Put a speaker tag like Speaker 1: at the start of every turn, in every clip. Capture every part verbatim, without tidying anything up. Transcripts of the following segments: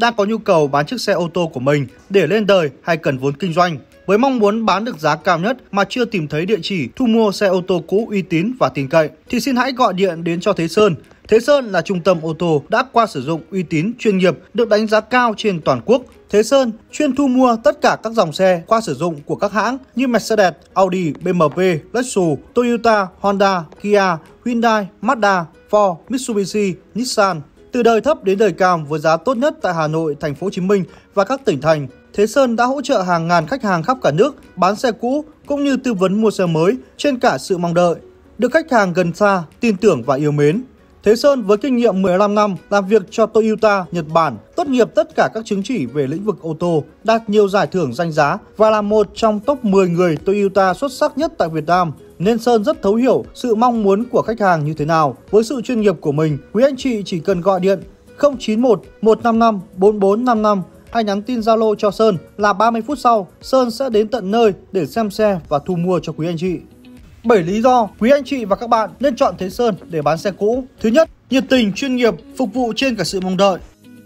Speaker 1: đang có nhu cầu bán chiếc xe ô tô của mình để lên đời hay cần vốn kinh doanh. Với mong muốn bán được giá cao nhất mà chưa tìm thấy địa chỉ thu mua xe ô tô cũ uy tín và tin cậy, thì xin hãy gọi điện đến cho Thế Sơn. Thế Sơn là trung tâm ô tô đã qua sử dụng, uy tín, chuyên nghiệp, được đánh giá cao trên toàn quốc. Thế Sơn chuyên thu mua tất cả các dòng xe qua sử dụng của các hãng như Mercedes, Audi, bê em vê, Lexus, Toyota, Honda, Kia, Hyundai, Mazda, Ford, Mitsubishi, Nissan. Từ đời thấp đến đời cao với giá tốt nhất tại Hà Nội, Thành phố Hồ Chí Minh và các tỉnh thành. Thế Sơn đã hỗ trợ hàng ngàn khách hàng khắp cả nước bán xe cũ cũng như tư vấn mua xe mới trên cả sự mong đợi, được khách hàng gần xa tin tưởng và yêu mến. Thế Sơn với kinh nghiệm mười lăm năm làm việc cho Toyota Nhật Bản, tốt nghiệp tất cả các chứng chỉ về lĩnh vực ô tô, đạt nhiều giải thưởng danh giá và là một trong top mười người Toyota xuất sắc nhất tại Việt Nam. Nên Sơn rất thấu hiểu sự mong muốn của khách hàng như thế nào. Với sự chuyên nghiệp của mình, quý anh chị chỉ cần gọi điện không chín một một năm năm bốn bốn năm năm hay nhắn tin Zalo cho Sơn là ba mươi phút sau, Sơn sẽ đến tận nơi để xem xe và thu mua cho quý anh chị. bảy lý do quý anh chị và các bạn nên chọn Thế Sơn để bán xe cũ. Thứ nhất, nhiệt tình, chuyên nghiệp, phục vụ trên cả sự mong đợi.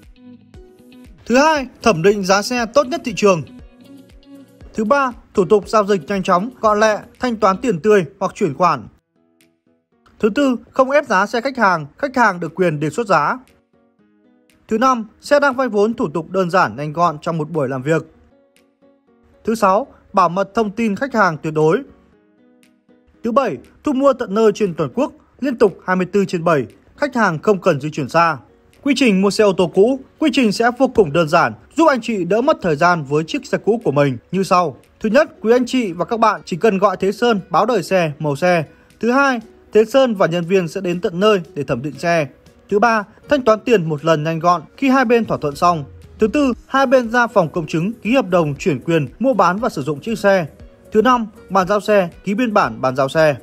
Speaker 1: Thứ hai, thẩm định giá xe tốt nhất thị trường. Thứ ba, thủ tục giao dịch nhanh chóng, gọn lẹ, thanh toán tiền tươi hoặc chuyển khoản. Thứ tư, không ép giá xe khách hàng, khách hàng được quyền đề xuất giá. Thứ năm, xe đang vay vốn, thủ tục đơn giản, nhanh gọn trong một buổi làm việc. Thứ sáu, bảo mật thông tin khách hàng tuyệt đối. Thứ bảy, thu mua tận nơi trên toàn quốc, liên tục hai mươi tư trên bảy, khách hàng không cần di chuyển xa. Quy trình mua xe ô tô cũ, quy trình sẽ vô cùng đơn giản, giúp anh chị đỡ mất thời gian với chiếc xe cũ của mình như sau. Thứ nhất, quý anh chị và các bạn chỉ cần gọi Thế Sơn báo đời xe, màu xe. Thứ hai, Thế Sơn và nhân viên sẽ đến tận nơi để thẩm định xe. Thứ ba, thanh toán tiền một lần nhanh gọn khi hai bên thỏa thuận xong. Thứ tư, hai bên ra phòng công chứng ký hợp đồng chuyển quyền mua bán và sử dụng chiếc xe. Thứ năm, bàn giao xe, ký biên bản bàn giao xe.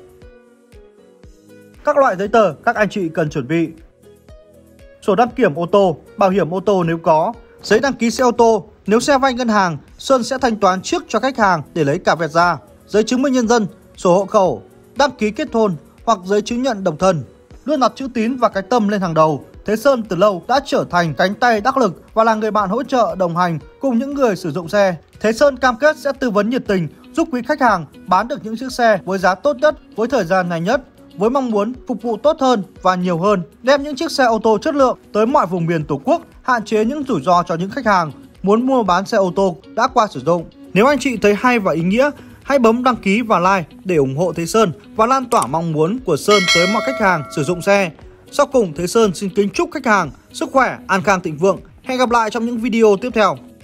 Speaker 1: Các loại giấy tờ các anh chị cần chuẩn bị: sổ đăng kiểm ô tô, bảo hiểm ô tô nếu có, giấy đăng ký xe ô tô. Nếu xe vay ngân hàng, Sơn sẽ thanh toán trước cho khách hàng để lấy cả vẹt ra. Giấy chứng minh nhân dân, sổ hộ khẩu, đăng ký kết hôn hoặc giấy chứng nhận độc thân. Luôn đặt chữ tín và cái tâm lên hàng đầu. Thế Sơn từ lâu đã trở thành cánh tay đắc lực và là người bạn hỗ trợ đồng hành cùng những người sử dụng xe. Thế Sơn cam kết sẽ tư vấn nhiệt tình, giúp quý khách hàng bán được những chiếc xe với giá tốt nhất, với thời gian nhanh nhất, với mong muốn phục vụ tốt hơn và nhiều hơn, đem những chiếc xe ô tô chất lượng tới mọi vùng miền Tổ quốc, hạn chế những rủi ro cho những khách hàng muốn mua bán xe ô tô đã qua sử dụng. Nếu anh chị thấy hay và ý nghĩa, hãy bấm đăng ký và like để ủng hộ Thế Sơn và lan tỏa mong muốn của Sơn tới mọi khách hàng sử dụng xe. Sau cùng, Thế Sơn xin kính chúc khách hàng sức khỏe, an khang thịnh vượng. Hẹn gặp lại trong những video tiếp theo.